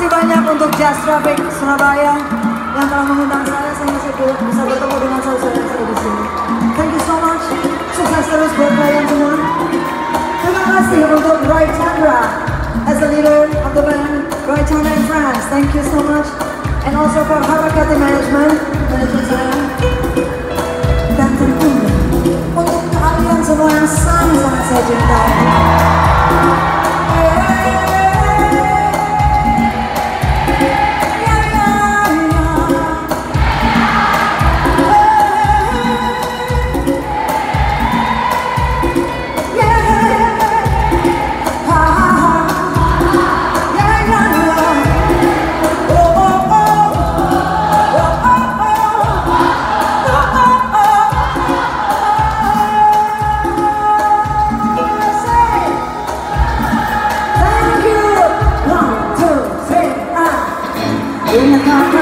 kasih banyak untuk Jazz Traffic Surabaya yang telah mengundang saya sehingga saya bisa bertemu dengan saudara saya di sini. Thank you so much. Sukses terus buat kalian semua. Terima kasih untuk Roy Chandra as the leader of the band, Roy Chandra in France. Thank you so much. And also for Harakati Management, manajer saya. Dan tentunya untuk kalian semua yang sangat-sangat saya cintai. In the